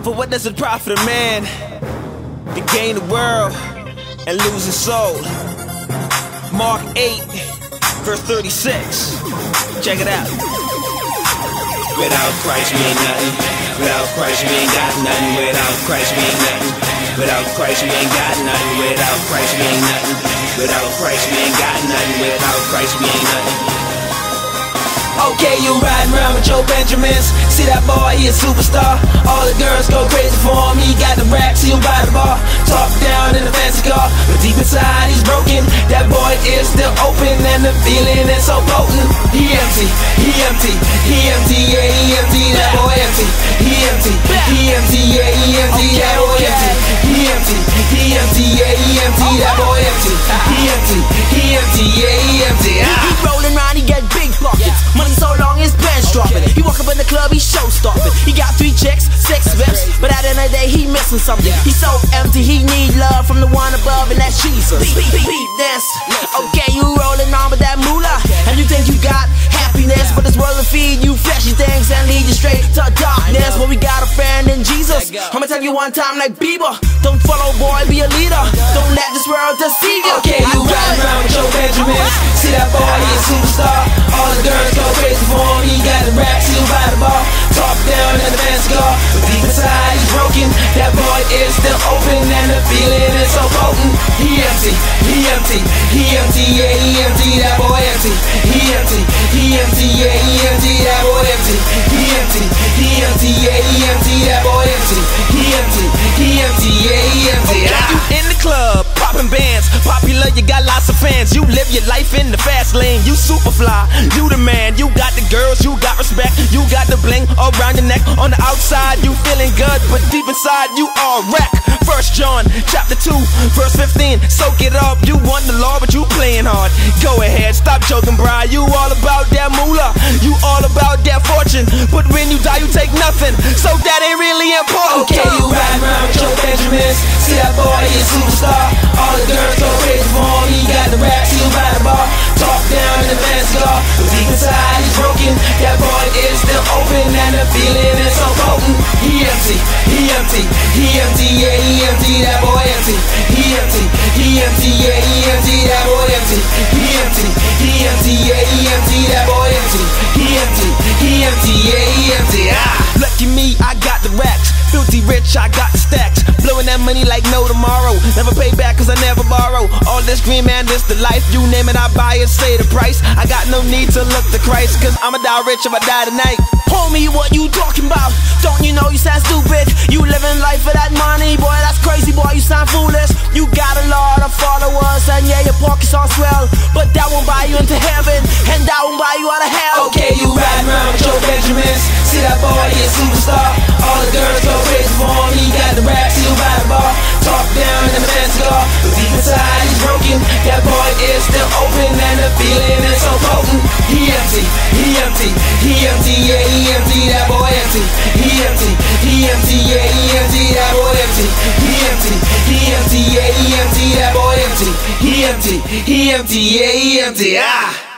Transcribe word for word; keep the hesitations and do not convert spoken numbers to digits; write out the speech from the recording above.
For what does it profit a man to gain the world and lose his soul? Mark eight, verse thirty-six. Check it out. Without Christ we ain't nothing. Without Christ we ain't got nothing. Without Christ we ain't nothing. Without Christ we ain't got nothing. Without Christ we ain't nothing. Without Christ we ain't got nothing. Without Christ we ain't nothing. Okay, you riding around with Joe Benjamins. See that boy, he a superstar. All the girls go crazy for him. He got the racks, he'll buy the bar. Talk down in a fancy car, but deep inside he's broken. That boy is still open, and the feeling is so potent. He empty, he empty, he empty, yeah, he empty. That boy empty, he empty, he empty, yeah, he empty. That boy empty, he empty, he empty, yeah, he empty. That boy empty, he empty, he empty, yeah, he empty. He keep rolling around, he get big pockets. Money so long, his pants dropping. He walk up in the club, he show stopping. He got three chicks, six whips, but at the end of the day, he missing something. He's so empty, he need love from the one above, and that's Jesus. Beat, beat, beat this. Okay, you rolling on with that moolah, and you think you got happiness, but this world will feed you fleshy things and lead you straight to darkness. But we got a friend in Jesus. I'ma tell you one time like Bieber, don't follow boy, be a leader. Don't let this world deceive you. Okay, you riding around with Joe Benjamins. See that boy, he a superstar. All the girls go crazy for him. He got the racks, he'll buy the bar. Talk down in the fancy car, but deep inside he's broken. That boy is still open, and the feeling is so potent. He empty, he empty, he empty, yeah, he empty. That boy empty, he empty, he empty, yeah, he empty. That boy empty, he empty, he empty, yeah, he empty. That boy empty, he empty, he empty, yeah, he empty. Okay, you in the club, popping bands, popular, you got lots of fans. You live your life in the fast lane, you super fly, you the man. You got the girls, you got respect, you got the bling around your neck. On the outside, you feeling good, but deep inside, you are wreck. First John, chapter two, verse fifteen. Soak it up, you want the law, but you playing hard. Go ahead, stop joking, bro. You all about that moolah, you all about that fortune. But when you die, you take nothing, so that ain't really important. Okay, you riding around with Joe Benjamins. See that boy, he a superstar. All the girls go crazy for him. He got the racks, he'll buy the bar. Talk down in the fancy car, but deep inside he's broken. That boy is still open, and the feeling is so potent. He empty, he empty, he empty, yeah, he empty. That boy empty, he empty, he empty, yeah, he empty. That boy empty, he empty, he empty, yeah, he empty. That boy empty, he empty, he empty, yeah, he empty. Ah, lucky me, I got the racks. Filthy rich, I got the stacks. Blowing that money like no tomorrow. Never pay back cause I never borrow. All this green, man, this the life. You name it, I buy it, say the price. I got no need to look to Christ, cause I'ma die rich if I die tonight. Homie, what you talking about? Don't you know you sound stupid? You living life for that money, boy, that's crazy, boy, you sound foolish. You got a lot of followers, and yeah, your pockets are swell, but that won't buy you into heaven, and that won't buy you out of hell. Okay, you riding around with Joe Benjamins. See that boy, he a superstar. All the girls go crazy for him. He got the racks, he'll buy the bar. Talk down in the fancy car, but deep inside he's broken. That boy is still open, and the feeling is so potent. He empty, he empty, he empty, yeah, he empty. That boy empty, he empty, he empty, yeah, he empty. That boy empty, he empty, he empty, yeah, he empty. That boy empty, he empty, he empty, yeah, he empty. Ah.